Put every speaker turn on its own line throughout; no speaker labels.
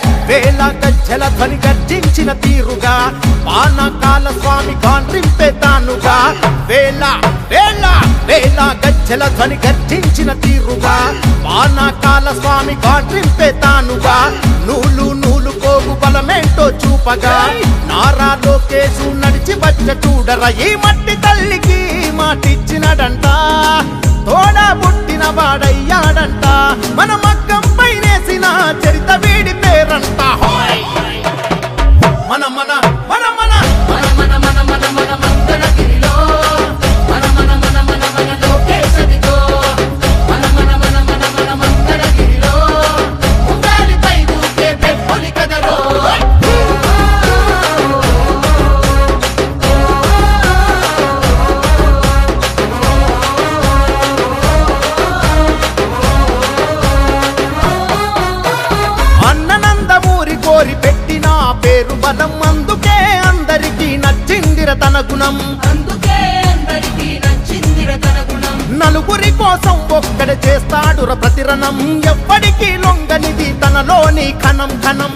వేల గజ్జల ధ్వని గర్జించిన తీరుగా పానకాల స్వామి గాండ్రింపే తానుగా వేల వేల వేల గజ్జల ధ్వని గర్జించిన తీరుగా పానకాల స్వామి గాండ్రింపే తానుగా నూలు నూలు పోగు బలమేంటో చూపగా నారా లోకేశు నడిచి వచ్చ చూడరా ఈ మట్టి తల్లికి మాటిచ్చినడంట తోడా పుట్టిన వాడయ్యాడంట మన మగ్గం పైనేసిన చరిత వీడి పేరంట మన మన మన మన మన మన మన మన మన మంగళగిరిలో మన మన మన మన మన లోకేశదిగో మన మన మన మన మన మంగళగిరిలో ఉండాలిపై దూకే పెప్పొలి కదరో కోరి పెట్టిన పేరు బలం అందుకే అందరికీ నచ్చిందిర తన గుణం నలుగురి కోసం ఒక్కడ చేస్తాడుర ప్రతిరణం ఎవ్వడికి లొంగనిది తనలోని కణం కణం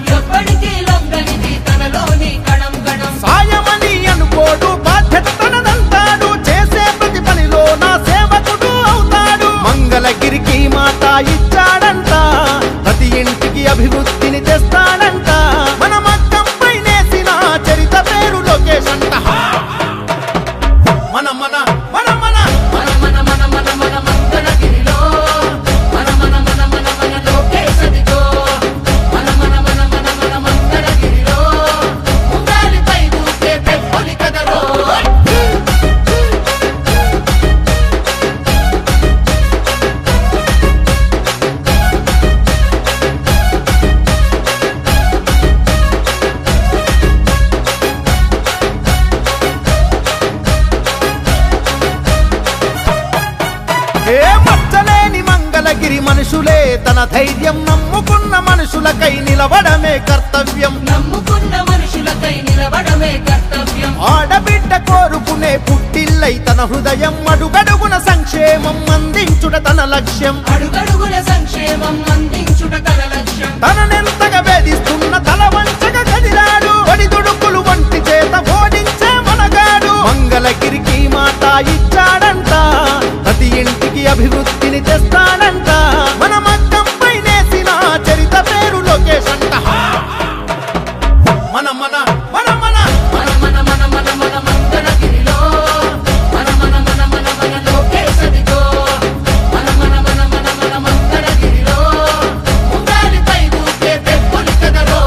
సాయమని అనుకోడు బాధ్యత తనదంతాడు చేసే ప్రతి పనిలో నా సేవకుడు అవుతాడు మంగళగిరికి మాట ఇచ్చాడంట ప్రతి ఇంటికి అభివృద్ధిని తెస్తాడంట మన మగ్గం పైనేసిన చరిత పేరు లోకేశ్ అంట మన మన మన మన మన మన మన మన మన మంగళగిరిలో మన మన మన మన మన లోకేశదిగో మన మన మన మన మన మంగళగిరిలో ఉండాలిపై దూకే పెప్పొలి కదరో మచ్చలేని మంగళగిరి మనుషులే తన ధైర్యం నమ్ముకున్న మనుషులకై నిలవడమే కర్తవ్యం ఆడబిడ్డ కోరుకునే పుట్టిల్లై తన హృదయం అడుగడుగున సంక్షేమం అందించుట తన లక్ష్యం తననెంతగా వేధిస్తున్న తల వంచగా కదిలాడు ఒడిదుడుకులు వంటి చేత ఓడించే మనగాడు మంగళగిరికి మాట ఇచ్చాడంట ప్రతి ఇంటికి అభివృద్ధిని తెస్తాడంట మన మగ్గం పైనేసిన చరిత పేరు లోకేశ్ అంట మన మన మన మన మన మన మన మన మన మంగళగిరిలో మన మన మన మన మన లోకేశదిగో మన మన మన మన మన మంగళగిరిలో ఉండాలిపై దూకే పెప్పొలి కదరో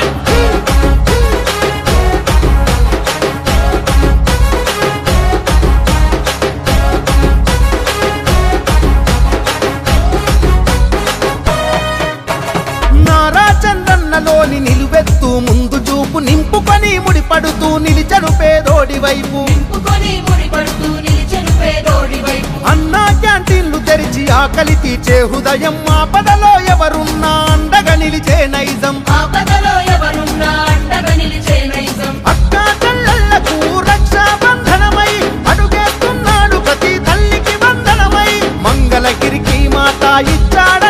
చంద్రన్నలోని నిలువెత్తు ముందు చూపు నింపుకొని ముడిపడుతూ నిలిచడు పేదోడి వైపు అన్నా క్యాంటీన్లు తెరిచి ఆకలి తీర్చే హృదయం ఆపదలో ఎవరున్నా అండగా నిలిచే నైజం అక్కా చెల్లెళ్లకు రక్షాబంధనమై అడుగేస్తున్నాడు ప్రతి తల్లికి వందనమై మంగళగిరికి మాట ఇచ్చాడు